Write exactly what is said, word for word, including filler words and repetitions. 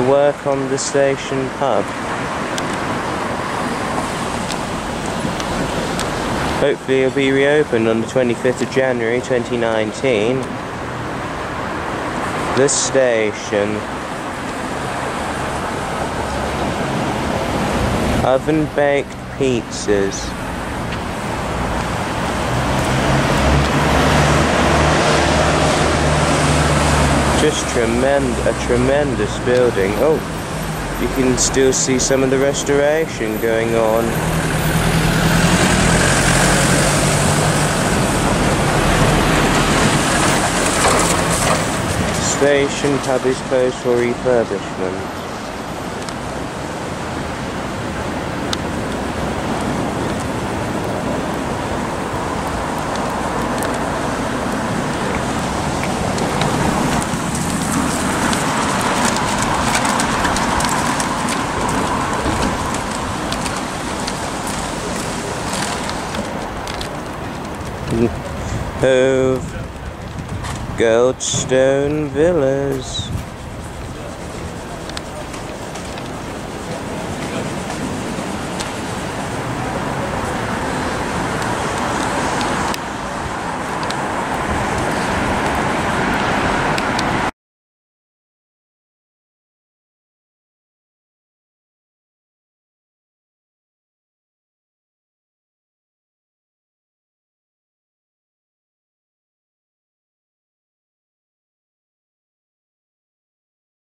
work on the station hub. Hopefully it'll be reopened on the twenty-fifth of January twenty nineteen. The station. Oven baked pizzas. Just tremendous, a tremendous building. Oh, you can still see some of the restoration going on. Station hub is closed for refurbishment. Hove Goldstone Villas.